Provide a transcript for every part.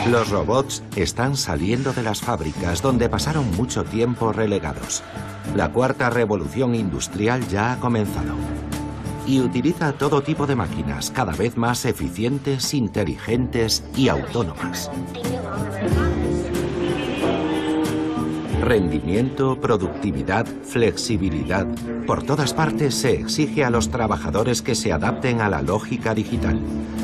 Los robots están saliendo de las fábricas donde pasaron mucho tiempo relegados. La cuarta revolución industrial ya ha comenzado y utiliza todo tipo de máquinas cada vez más eficientes, inteligentes y autónomas. Rendimiento, productividad, flexibilidad. Por todas partes se exige a los trabajadores que se adapten a la lógica digital.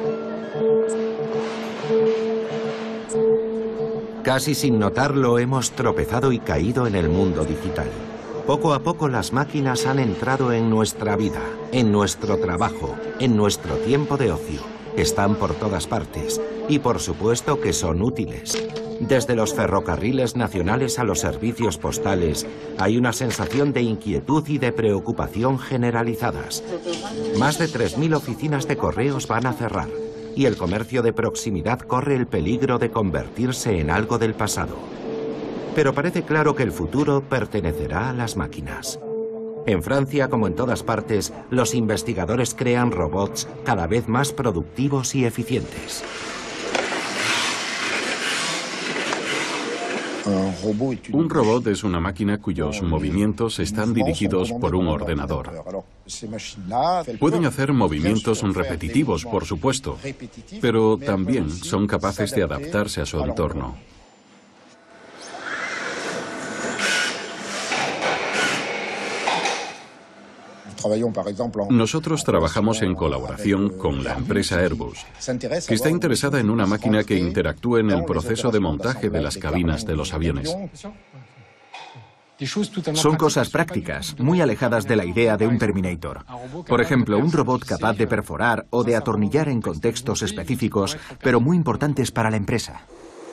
Casi sin notarlo hemos tropezado y caído en el mundo digital. Poco a poco las máquinas han entrado en nuestra vida, en nuestro trabajo, en nuestro tiempo de ocio. Están por todas partes y por supuesto que son útiles. Desde los ferrocarriles nacionales a los servicios postales, hay una sensación de inquietud y de preocupación generalizadas. Más de 3.000 oficinas de correos van a cerrar y el comercio de proximidad corre el peligro de convertirse en algo del pasado. Pero parece claro que el futuro pertenecerá a las máquinas. En Francia, como en todas partes, los investigadores crean robots cada vez más productivos y eficientes. Un robot es una máquina cuyos movimientos están dirigidos por un ordenador. Pueden hacer movimientos repetitivos, por supuesto, pero también son capaces de adaptarse a su entorno. Nosotros trabajamos en colaboración con la empresa Airbus, que está interesada en una máquina que interactúe en el proceso de montaje de las cabinas de los aviones. Son cosas prácticas, muy alejadas de la idea de un Terminator. Por ejemplo, un robot capaz de perforar o de atornillar en contextos específicos, pero muy importantes para la empresa.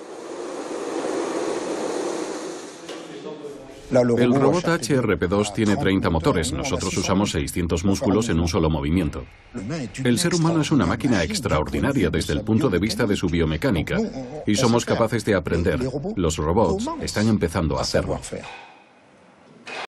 El robot HRP2 tiene 30 motores, nosotros usamos 600 músculos en un solo movimiento. El ser humano es una máquina extraordinaria desde el punto de vista de su biomecánica y somos capaces de aprender. Los robots están empezando a hacerlo.